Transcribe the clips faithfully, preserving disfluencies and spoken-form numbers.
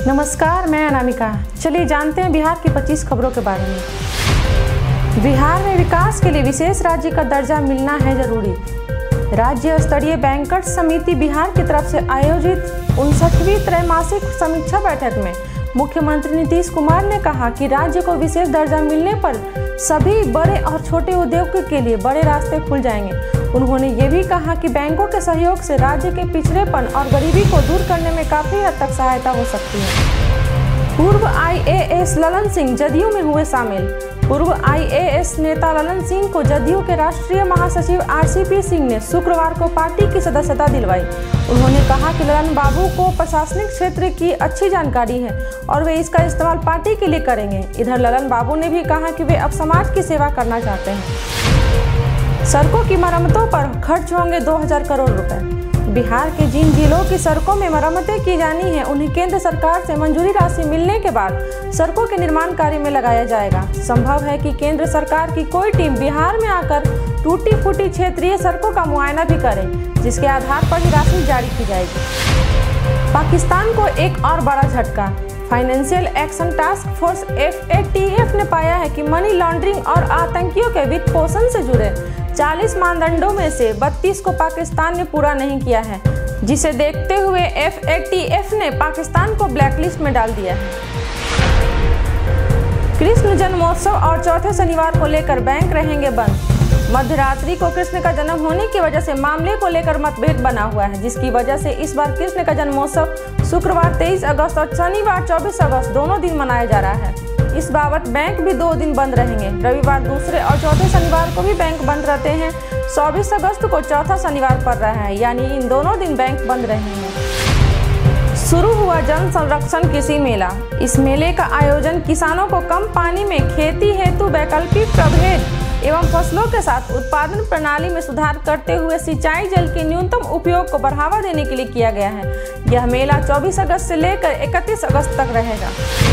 नमस्कार, मैं अनामिका। चलिए जानते हैं बिहार की पच्चीस खबरों के बारे में। बिहार में विकास के लिए विशेष राज्य का दर्जा मिलना है जरूरी। राज्य स्तरीय बैंकर्स समिति बिहार की तरफ से आयोजित उनसठवीं त्रैमासिक समीक्षा बैठक में मुख्यमंत्री नीतीश कुमार ने कहा कि राज्य को विशेष दर्जा मिलने पर सभी बड़े और छोटे उद्योगों के लिए बड़े रास्ते खुल जाएंगे। उन्होंने ये भी कहा कि बैंकों के सहयोग से राज्य के पिछड़ेपन और गरीबी को दूर करने में काफी हद तक सहायता हो सकती है। पूर्व I A S Lalan Singh JDU में हुए शामिल। पूर्व आई ए एस नेता ललन सिंह को जदयू के राष्ट्रीय महासचिव आर सी पी सिंह ने शुक्रवार को पार्टी की सदस्यता दिलवाई। उन्होंने कहा कि ललन बाबू को प्रशासनिक क्षेत्र की अच्छी जानकारी है और वे इसका इस्तेमाल पार्टी के लिए करेंगे। इधर ललन बाबू ने भी कहा कि वे अब समाज की सेवा करना चाहते हैं। सड़कों की मरम्मतों पर खर्च होंगे दो हज़ार करोड़ रुपए। बिहार के जिन जिलों की सड़कों में मरम्मतें की जानी है उन्हें केंद्र सरकार से मंजूरी राशि मिलने के बाद सड़कों के निर्माण कार्य में लगाया जाएगा। संभव है कि केंद्र सरकार की कोई टीम बिहार में आकर टूटी फूटी क्षेत्रीय सड़कों का मुआयना भी करे, जिसके आधार पर ही राशि जारी की जाएगी। पाकिस्तान को एक और बड़ा झटका। Financial action task force F A T F ने पाया है कि मनी लॉन्ड्रिंग और आतंकियों के वित्त पोषण से जुड़े चालीस मानदंडों में से बत्तीस को पाकिस्तान ने पूरा नहीं किया है, जिसे देखते हुए एफ ए टी एफ ने पाकिस्तान को ब्लैकलिस्ट में डाल दिया है। कृष्ण जन्मोत्सव और चौथे शनिवार को लेकर बैंक रहेंगे बंद। मध्य रात्रि को कृष्ण का जन्म होने की वजह से मामले को लेकर मतभेद बना हुआ है, जिसकी वजह से इस बार कृष्ण का जन्मोत्सव शुक्रवार तेईस अगस्त और शनिवार चौबीस अगस्त दोनों दिन मनाया जा रहा है। इस बाबत बैंक भी दो दिन बंद रहेंगे। रविवार दूसरे और चौथे शनिवार को भी बैंक बंद रहते हैं। चौबीस अगस्त को चौथा शनिवार पड़ रहा है, यानी इन दोनों दिन बैंक बंद रहेंगे। शुरू हुआ जन संरक्षण कृषि मेला। इस मेले का आयोजन किसानों को कम पानी में खेती हेतु वैकल्पिक प्रभेद एवं फसलों के साथ उत्पादन प्रणाली में सुधार करते हुए सिंचाई जल के न्यूनतम उपयोग को बढ़ावा देने के लिए किया गया है। यह मेला चौबीस अगस्त से लेकर इकतीस अगस्त तक रहेगा।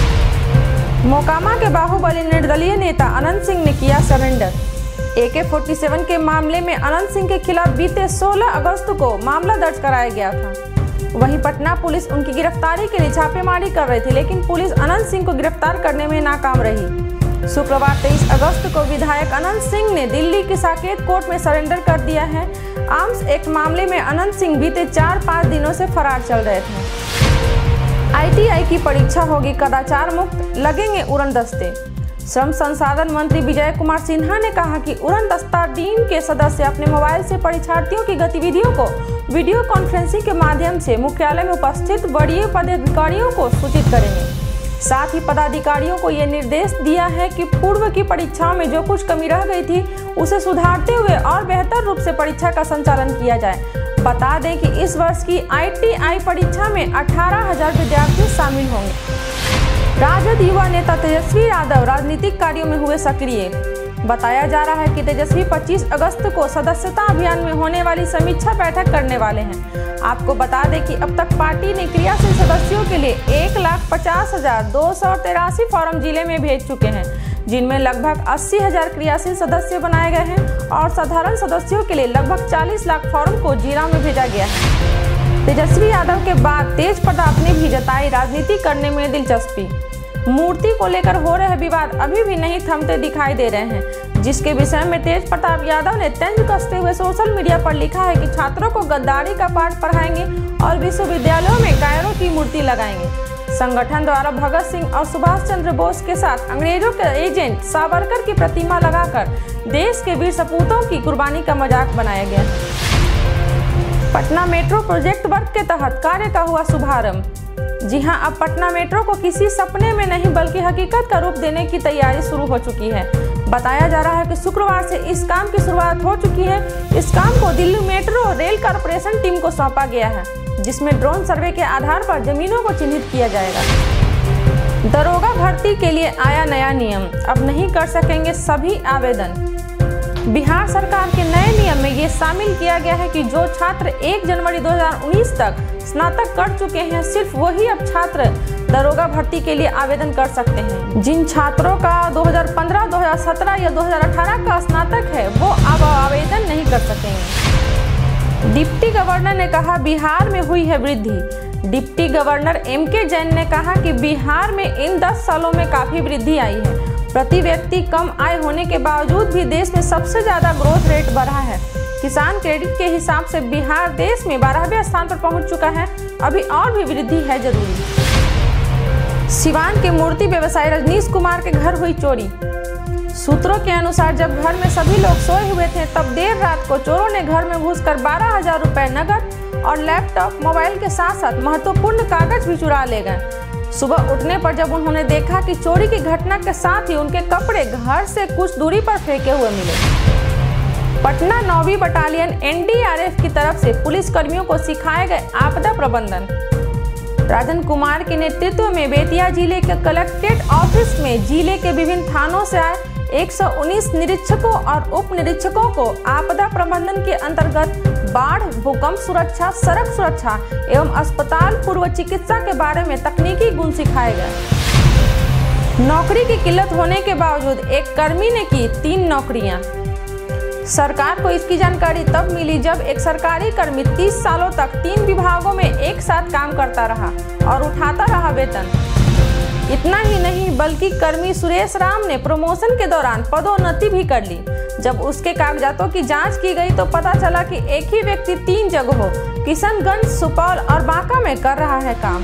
मोकामा के बाहुबली निर्दलीय नेता अनंत सिंह ने किया सरेंडर। ए के सैंतालीस के मामले में अनंत सिंह के खिलाफ बीते सोलह अगस्त को मामला दर्ज कराया गया था। वहीं पटना पुलिस उनकी गिरफ्तारी के लिए छापेमारी कर रही थी, लेकिन पुलिस अनंत सिंह को गिरफ्तार करने में नाकाम रही। शुक्रवार तेईस अगस्त को विधायक अनंत सिंह ने दिल्ली की साकेत कोर्ट में सरेंडर कर दिया है। आर्म्स एक्ट मामले में अनंत सिंह बीते चार पाँच दिनों से फरार चल रहे थे। आई टी आई की परीक्षा होगी कदाचार मुक्त, लगेंगे उड़न दस्ते। श्रम संसाधन मंत्री विजय कुमार सिन्हा ने कहा कि उड़न दस्ता टीम के सदस्य अपने मोबाइल से परीक्षार्थियों की गतिविधियों को वीडियो कॉन्फ्रेंसिंग के माध्यम से मुख्यालय में उपस्थित वरीय पदाधिकारियों को सूचित करेंगे। साथ ही पदाधिकारियों को यह निर्देश दिया है कि पूर्व की परीक्षाओं में जो कुछ कमी रह गई थी उसे सुधारते हुए और बेहतर रूप से परीक्षा का संचालन किया जाए। बता दें कि इस वर्ष की आई टी आई परीक्षा में अठारह हजार विद्यार्थी शामिल होंगे। राजद युवा नेता तेजस्वी यादव राजनीतिक कार्यों में हुए सक्रिय। बताया जा रहा है कि तेजस्वी पच्चीस अगस्त को सदस्यता अभियान में होने वाली समीक्षा बैठक करने वाले हैं। आपको बता दें कि अब तक पार्टी ने क्रियाशील सदस्यों के लिए एक लाख पचास हजार दो सौ तिरासी फॉर्म जिले में भेज चुके हैं, जिनमें लगभग अस्सी हजार क्रियाशील सदस्य बनाए गए हैं और साधारण सदस्यों के लिए लगभग चालीस लाख फॉर्म को जिला में भेजा गया है। तेजस्वी यादव के बाद तेज प्रताप ने भी जताई राजनीति करने में दिलचस्पी। मूर्ति को लेकर हो रहे विवाद अभी भी नहीं थमते दिखाई दे रहे हैं, जिसके विषय में तेज प्रताप यादव ने तंज कसते हुए सोशल मीडिया पर लिखा है कि छात्रों को गद्दारी का पाठ पढ़ाएंगे और विश्वविद्यालयों में कायरों की मूर्ति लगाएंगे। संगठन द्वारा भगत सिंह और सुभाष चंद्र बोस के साथ अंग्रेजों के एजेंट सावरकर की प्रतिमा लगाकर देश के वीर सपूतों की कुर्बानी का मजाक बनाया गया। पटना मेट्रो प्रोजेक्ट वर्क के तहत कार्य का हुआ शुभारंभ। जी हां, अब पटना मेट्रो को किसी सपने में नहीं बल्कि हकीकत का रूप देने की तैयारी शुरू हो चुकी है। बताया जा रहा है कि शुक्रवार से इस काम की शुरुआत हो चुकी है। इस काम को Delhi metro rail corporation team को सौंपा गया है, जिसमें ड्रोन सर्वे के आधार पर जमीनों को चिन्हित किया जाएगा। दरोगा भर्ती के लिए आया नया नियम, अब नहीं कर सकेंगे सभी आवेदन। बिहार सरकार के नए नियम में ये शामिल किया गया है कि जो छात्र एक जनवरी दो हज़ार उन्नीस तक स्नातक कर चुके हैं, सिर्फ वही अब छात्र दरोगा भर्ती के लिए आवेदन कर सकते हैं। जिन छात्रों का दो हज़ार पंद्रह, दो हज़ार सत्रह या दो हज़ार अठारह का स्नातक है वो अब आवेदन नहीं कर सकेंगे। डिप्टी गवर्नर ने कहा बिहार में हुई है वृद्धि। डिप्टी गवर्नर एम के जैन ने कहा कि बिहार में इन दस सालों में काफी वृद्धि आई है। प्रति व्यक्ति कम आय होने के बावजूद भी देश में सबसे ज्यादा ग्रोथ रेट बढ़ा है। किसान क्रेडिट के हिसाब से बिहार देश में बारहवें स्थान पर पहुंच चुका है। अभी और भी वृद्धि है जरूरी। सिवान के मूर्ति व्यवसायी रजनीश कुमार के घर हुई चोरी। सूत्रों के अनुसार जब घर में सभी लोग सोए हुए थे तब देर रात को चोरों ने घर में घुसकर बारह हजार रुपए नकद और लैपटॉप, मोबाइल के साथ साथ महत्वपूर्ण कागज भी चुरा ले गए। सुबह उठने पर जब उन्होंने देखा कि चोरी की घटना के साथ ही उनके कपड़े घर से कुछ दूरी पर फेंके हुए मिले। पटना नौवीं battalion N D R F की तरफ से पुलिस कर्मियों को सिखाए गए आपदा प्रबंधन। राजन कुमार के नेतृत्व में बेतिया जिले के कलेक्ट्रेट ऑफिस में जिले के विभिन्न थानों से आए एक सौ उन्नीस निरीक्षकों और उप निरीक्षकों को आपदा प्रबंधन के अंतर्गत बाढ़, भूकंप सुरक्षा, सड़क सुरक्षा एवं अस्पताल पूर्व चिकित्सा के बारे में तकनीकी गुण सिखाए गए। नौकरी की किल्लत होने के बावजूद एक कर्मी ने की तीन नौकरियां। सरकार को इसकी जानकारी तब मिली जब एक सरकारी कर्मी तीस सालों तक तीन विभागों में एक साथ काम करता रहा और उठाता रहा वेतन। इतना ही नहीं बल्कि कर्मी सुरेश राम ने प्रमोशन के दौरान पदोन्नति भी कर ली। जब उसके कागजातों की जांच की गई तो पता चला कि एक ही व्यक्ति तीन जगहों किशनगंज, सुपौल और बांका में कर रहा है काम।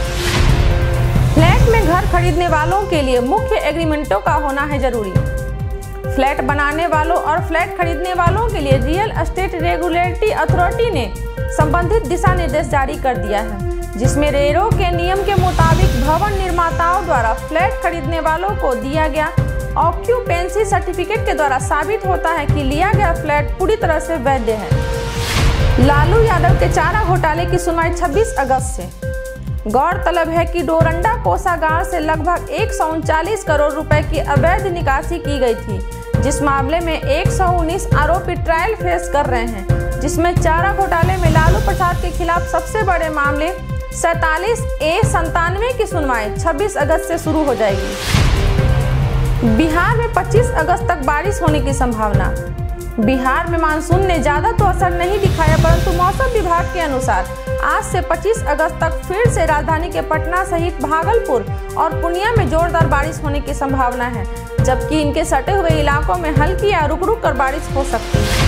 फ्लैट में घर खरीदने वालों के लिए मुख्य एग्रीमेंटों का होना है जरूरी। फ्लैट बनाने वालों और फ्लैट खरीदने वालों के लिए रियल एस्टेट रेगुलेटरी अथॉरिटी ने संबंधित दिशा निर्देश जारी कर दिया है, जिसमें रेरो के नियम के मुताबिक भवन निर्माताओं द्वारा फ्लैट खरीदने वालों को दिया गया ऑक्यूपेंसी सर्टिफिकेट के द्वारा साबित होता है कि लिया गया फ्लैट पूरी तरह से वैध है। लालू यादव के चारा घोटाले की सुनवाई छब्बीस अगस्त से। गौरतलब है कि डोरंडा कोषागार से लगभग एक सौ उनचालीस करोड़ रुपए की अवैध निकासी की गई थी, जिस मामले में एक सौ उन्नीस आरोपी ट्रायल फेस कर रहे हैं, जिसमें चारा घोटाले में लालू प्रसाद के खिलाफ सबसे बड़े मामले सैतालीस ए संतानवे की सुनवाई छब्बीस अगस्त से शुरू हो जाएगी। बिहार में पच्चीस अगस्त तक बारिश होने की संभावना। बिहार में मानसून ने ज्यादा तो असर नहीं दिखाया, परंतु मौसम विभाग के अनुसार आज से पच्चीस अगस्त तक फिर से राजधानी के पटना सहित भागलपुर और पूर्णिया में जोरदार बारिश होने की संभावना है, जबकि इनके सटे हुए इलाकों में हल्की या रुक रुक कर बारिश हो सकती है।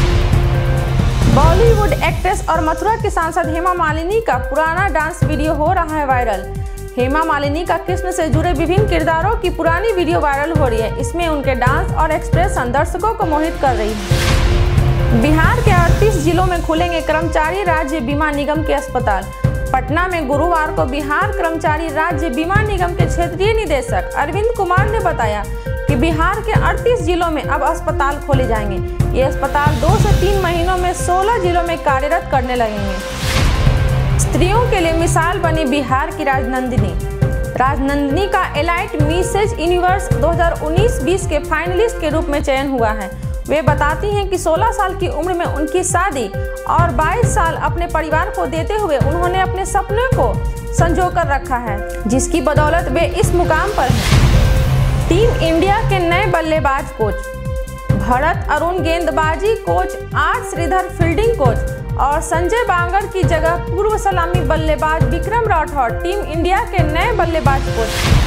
बॉलीवुड एक्ट्रेस और मथुरा की सांसद हेमा मालिनी का पुराना डांस वीडियो हो रहा है वायरल। हेमा मालिनी का कृष्ण से जुड़े विभिन्न किरदारों की पुरानी वीडियो वायरल हो रही है। इसमें उनके डांस और एक्सप्रेशन दर्शकों को मोहित कर रही है। बिहार के अड़तीस जिलों में खुलेंगे कर्मचारी राज्य बीमा निगम के अस्पताल। पटना में गुरुवार को बिहार कर्मचारी राज्य बीमा निगम के क्षेत्रीय निदेशक अरविंद कुमार ने बताया कि बिहार के अड़तीस जिलों में अब अस्पताल खोले जाएंगे। ये अस्पताल दो से तीन महीनों में सोलह जिलों में कार्यरत करने लगेंगे। स्त्रियों के लिए मिसाल बनी बिहार की राजनंदिनी। राजनंदिनी का एलाइट मिसेज यूनिवर्स दो हज़ार उन्नीस बीस के फाइनलिस्ट के रूप में चयन हुआ है। वे बताती हैं कि सोलह साल की उम्र में उनकी शादी और बाईस साल अपने परिवार को देते हुए उन्होंने अपने सपने को संजो कर रखा है, जिसकी बदौलत वे इस मुकाम पर हैं। टीम इंडिया के नए बल्लेबाज कोच भरत अरुण गेंदबाजी coach, R Sridhar fielding coach और संजय बांगर की जगह पूर्व सलामी बल्लेबाज विक्रम राठौर टीम इंडिया के नए बल्लेबाज कोच।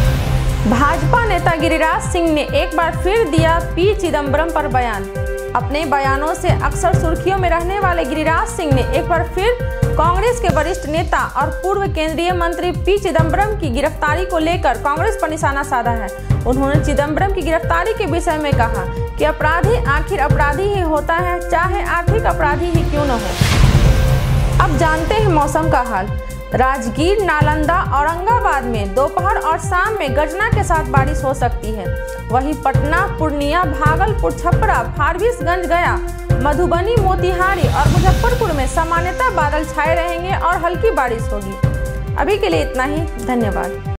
भाजपा नेता गिरिराज सिंह ने एक बार फिर दिया पी चिदम्बरम पर बयान। अपने बयानों से अक्सर सुर्खियों में रहने वाले गिरिराज सिंह ने एक बार फिर कांग्रेस के वरिष्ठ नेता और पूर्व केंद्रीय मंत्री पी चिदम्बरम की गिरफ्तारी को लेकर कांग्रेस पर निशाना साधा है। उन्होंने चिदम्बरम की गिरफ्तारी के विषय में कहा कि अपराधी आखिर अपराधी ही होता है, चाहे आर्थिक अपराधी ही क्यों न हो। अब जानते हैं मौसम का हाल। राजगीर, नालंदा, औरंगाबाद में दोपहर और शाम में गर्जना के साथ बारिश हो सकती है। वहीं पटना, पूर्णिया, भागलपुर, छपरा, फारबिसगंज, गया, मधुबनी, मोतिहारी और मुजफ्फरपुर में सामान्यतः बादल छाए रहेंगे और हल्की बारिश होगी। अभी के लिए इतना ही। धन्यवाद।